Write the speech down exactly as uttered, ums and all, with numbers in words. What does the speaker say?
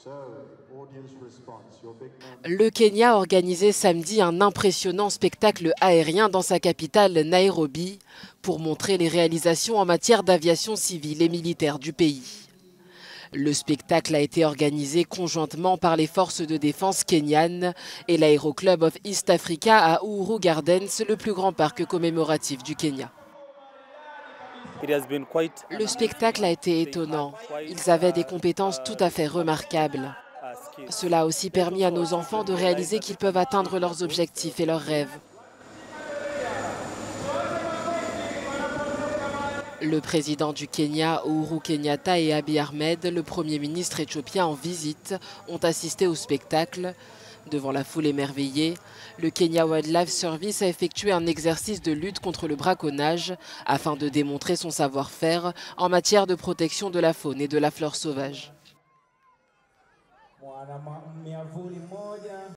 Le Kenya a organisé samedi un impressionnant spectacle aérien dans sa capitale Nairobi pour montrer les réalisations en matière d'aviation civile et militaire du pays. Le spectacle a été organisé conjointement par les forces de défense kenyanes et l'Aéroclub of East Africa à Uhuru Gardens, le plus grand parc commémoratif du Kenya. Le spectacle a été étonnant. Ils avaient des compétences tout à fait remarquables. Cela a aussi permis à nos enfants de réaliser qu'ils peuvent atteindre leurs objectifs et leurs rêves. Le président du Kenya, Uhuru Kenyatta, et Abiy Ahmed, le premier ministre éthiopien en visite, ont assisté au spectacle. Devant la foule émerveillée, le Kenya Wildlife Service a effectué un exercice de lutte contre le braconnage afin de démontrer son savoir-faire en matière de protection de la faune et de la flore sauvage.